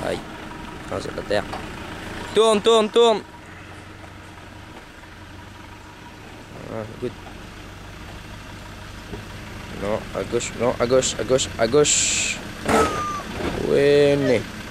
Ay. Masuk ke tiang. Tuang. Good. No, Agus. Wene.